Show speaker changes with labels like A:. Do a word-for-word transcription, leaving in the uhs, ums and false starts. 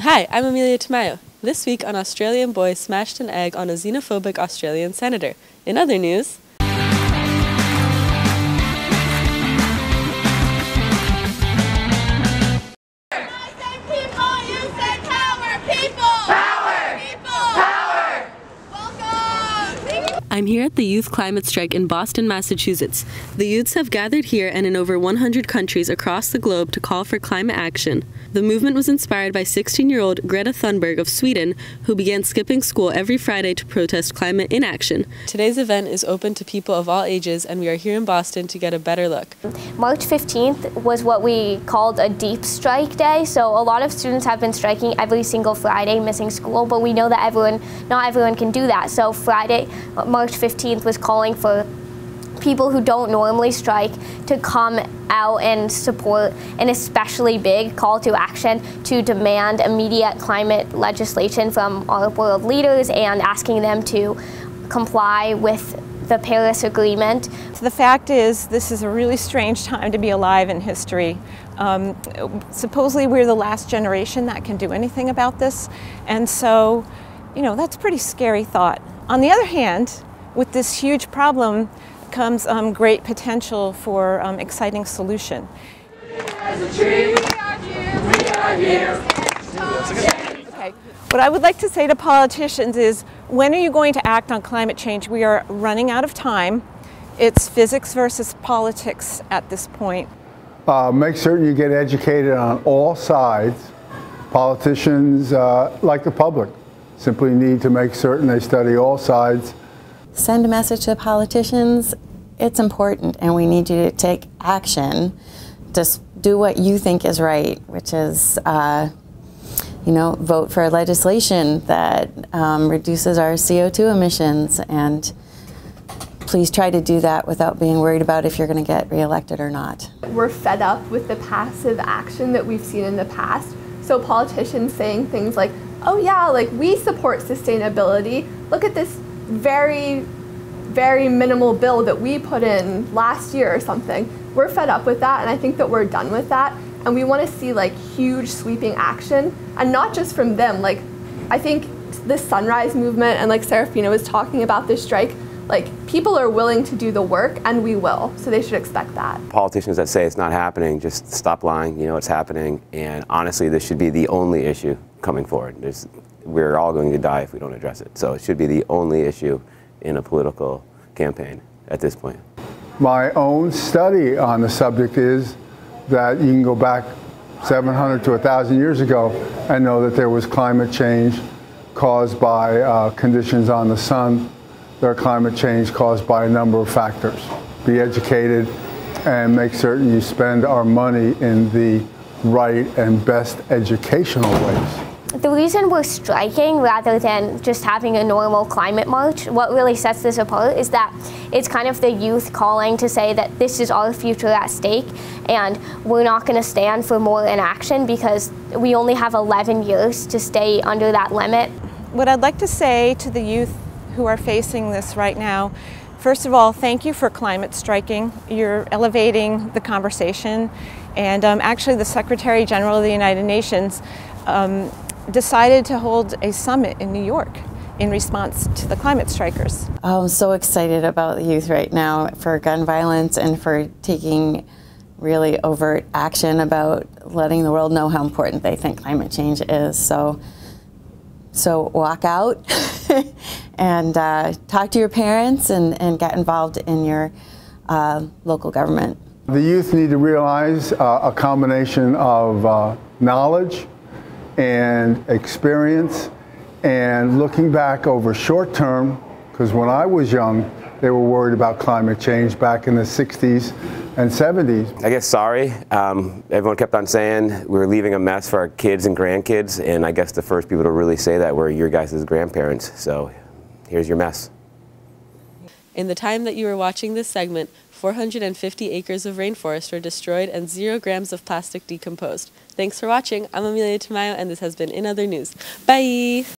A: Hi, I'm Emilia Tamayo. This week, an Australian boy smashed an egg on a xenophobic Australian senator. In other news, I'm here at the Youth Climate Strike in Boston, Massachusetts. The youths have gathered here and in over one hundred countries across the globe to call for climate action. The movement was inspired by sixteen-year-old Greta Thunberg of Sweden, who began skipping school every Friday to protest climate inaction. Today's event is open to people of all ages, and we are here in Boston to get a better look.
B: March fifteenth was what we called a deep strike day, so a lot of students have been striking every single Friday, missing school, but we know that everyone, not everyone can do that. So Friday, March fifteenth was calling for people who don't normally strike to come out and support an especially big call to action to demand immediate climate legislation from our world leaders and asking them to comply with the Paris Agreement.
C: So the fact is, this is a really strange time to be alive in history. Um, supposedly we're the last generation that can do anything about this, and so, you know, that's a pretty scary thought. On the other hand, with this huge problem comes um, great potential for um, exciting solution.
D: As a tree, we are here, we are here.
C: Okay. What I would like to say to politicians is, when are you going to act on climate change? We are running out of time. It's physics versus politics at this point.
E: Uh, make certain you get educated on all sides. Politicians, uh, like the public, simply need to make certain they study all sides.
F: Send a message to politicians. It's important, and we need you to take action. Just do what you think is right, which is, uh, you know, vote for legislation that um, reduces our C O two emissions, and please try to do that without being worried about if you're going to get reelected or not.
G: We're fed up with the passive action that we've seen in the past. So politicians saying things like, oh yeah, like we support sustainability. Look at this very, very minimal bill that we put in last year or something. We're fed up with that, and I think that we're done with that. And we want to see like huge sweeping action, and not just from them. Like, I think this Sunrise movement, and like Serafina was talking about this strike, like people are willing to do the work, and we will, so they should expect that.
H: Politicians that say it's not happening, just stop lying. You know it's happening, and honestly, this should be the only issue coming forward. There's, we're all going to die if we don't address it. So it should be the only issue in a political campaign at this point.
E: My own study on the subject is that you can go back seven hundred to one thousand years ago and know that there was climate change caused by uh, conditions on the sun. There are climate change caused by a number of factors. Be educated and make certain you spend our money in the right and best educational ways.
B: The reason we're striking rather than just having a normal climate march, what really sets this apart is that it's kind of the youth calling to say that this is our future at stake, and we're not going to stand for more inaction because we only have eleven years to stay under that limit.
C: What I'd like to say to the youth who are facing this right now, first of all, thank you for climate striking. You're elevating the conversation, and um, actually the Secretary General of the United Nations um, decided to hold a summit in New York in response to the climate strikers.
F: I'm so excited about the youth right now for gun violence and for taking really overt action about letting the world know how important they think climate change is. So, so walk out and uh, talk to your parents and, and get involved in your uh, local government.
E: The youth need to realize uh, a combination of uh, knowledge and experience, and looking back over short term, because when I was young, they were worried about climate change back in the sixties and seventies.
H: I guess sorry. Um, everyone kept on saying we were leaving a mess for our kids and grandkids, and I guess the first people to really say that were your guys' grandparents. So here's your mess.
A: In the time that you were watching this segment, four hundred fifty acres of rainforest were destroyed and zero grams of plastic decomposed. Thanks for watching. I'm Emilia Tamayo, and this has been In Other News. Bye!